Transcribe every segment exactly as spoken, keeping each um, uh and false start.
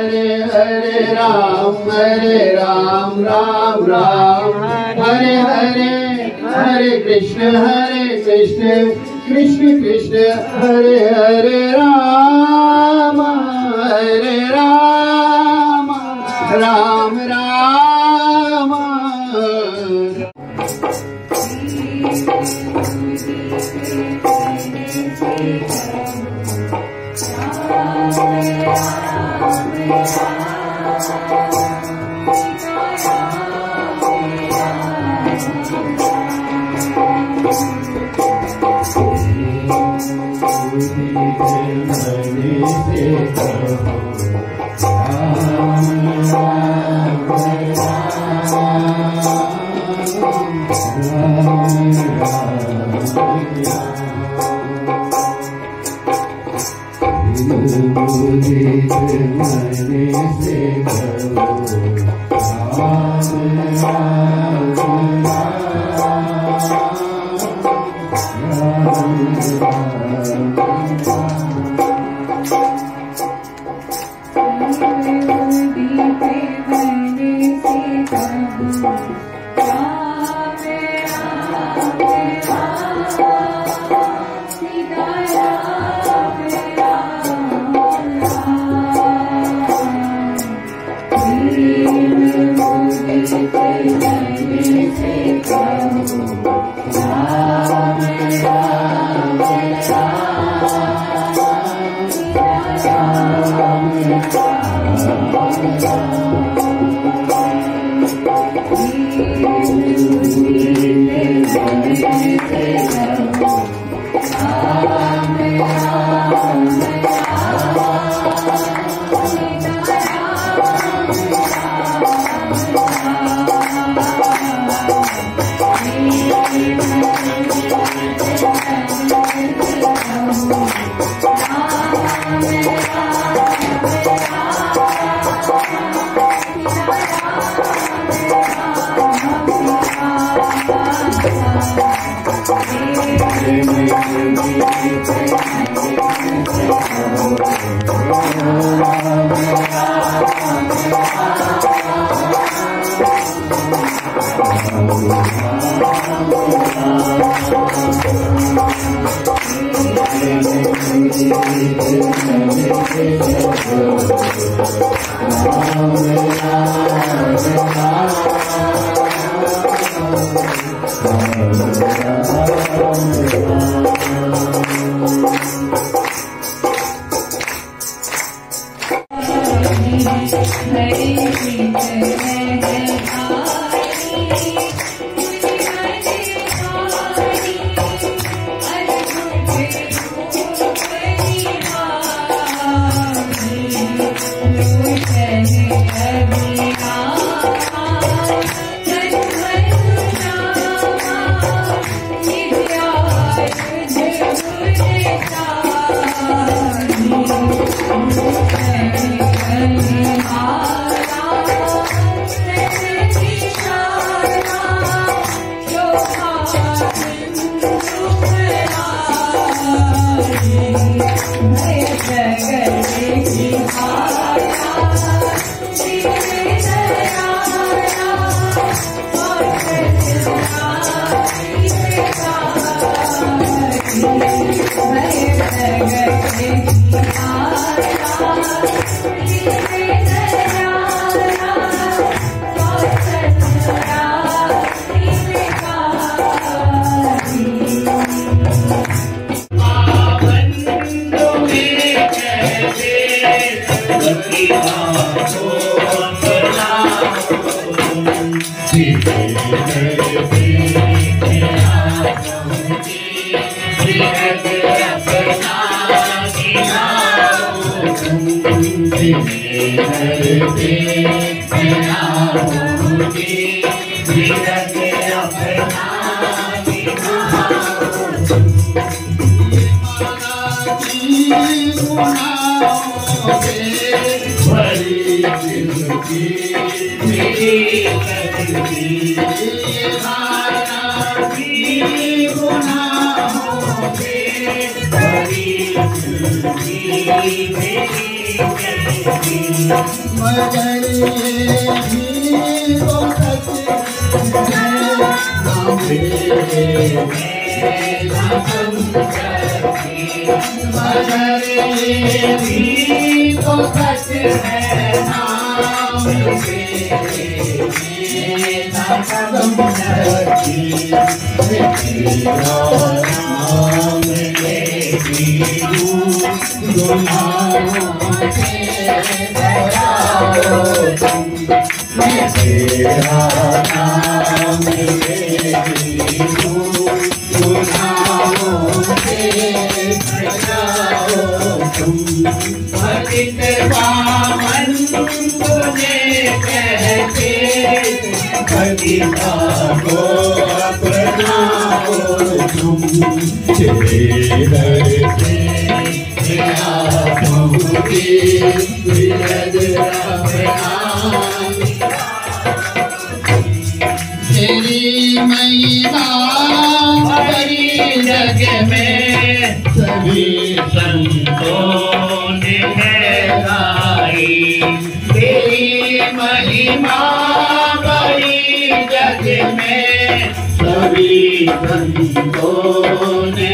हरे हरे राम हरे राम राम राम हरे हरे हरे कृष्ण हरे कृष्ण कृष्ण कृष्ण हरे हरे राम हरे राम राम राम मगर ये भी तो सच है, नाम तेरे मेरा संगति। मगर ये भी तो सच है, नाम तेरे मेरा संगति। तेरा नाम लेती हूँ गुनाहों से बचाओ तुम। मैं तेरा नाम लेती हूँ गुनाहों से बचाओ तुम। पतित पावन तुझे कहते, पतिता को अपनाओ तुम। तेरे दर से मेरा पहुँची विरद अपराध। तेरी महिमा भरी जग में सभी संतों ने गाई। तेरी महिमा भरी जग में सभी संतों ने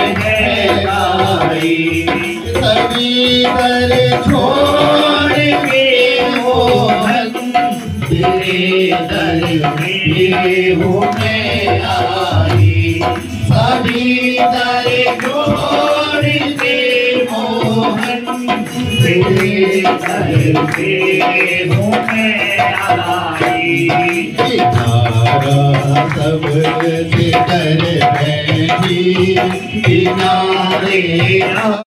गाई। सभी पर छोड़ के मोहन तेरे दर में हूँ मैं आई। सभी दर छोड़ के मोहन तेरे दर में हूँ मैं आई। तारा सब से डर बैठी किनारे